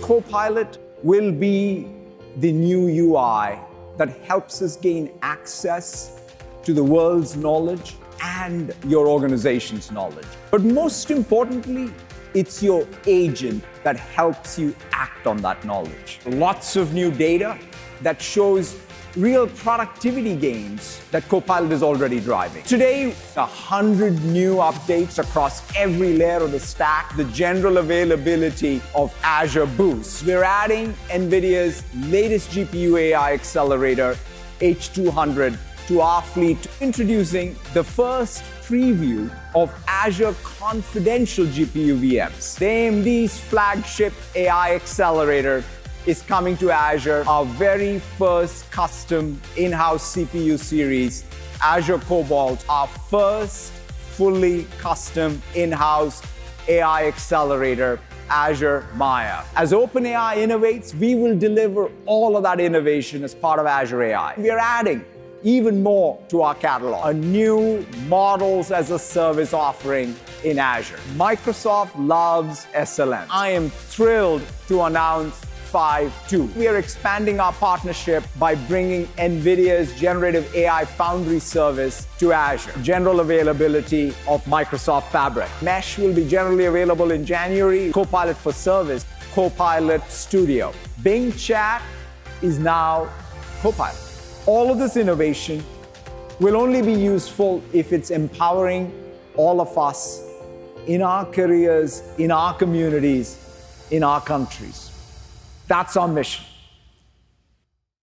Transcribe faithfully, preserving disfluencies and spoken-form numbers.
Copilot will be the new U I that helps us gain access to the world's knowledge and your organization's knowledge. But most importantly, it's your agent that helps you act on that knowledge. Lots of new data that shows real productivity gains that Copilot is already driving. Today, a hundred new updates across every layer of the stack, the general availability of Azure Boost. We're adding NVIDIA's latest G P U A I accelerator, H two hundred, to our fleet, introducing the first preview of Azure Confidential G P U V Ms. The A M D's flagship A I accelerator is coming to Azure, our very first custom in-house C P U series, Azure Cobalt, our first fully custom in-house A I accelerator, Azure Maya. As OpenAI innovates, we will deliver all of that innovation as part of Azure A I. We are adding even more to our catalog, a new models as a service offering in Azure. Microsoft loves S L M. I am thrilled to announce five two. We are expanding our partnership by bringing NVIDIA's generative A I Foundry service to Azure. General availability of Microsoft Fabric. Mesh will be generally available in January. Copilot for Service, Copilot Studio. Bing Chat is now Copilot. All of this innovation will only be useful if it's empowering all of us in our careers, in our communities, in our countries. That's our mission.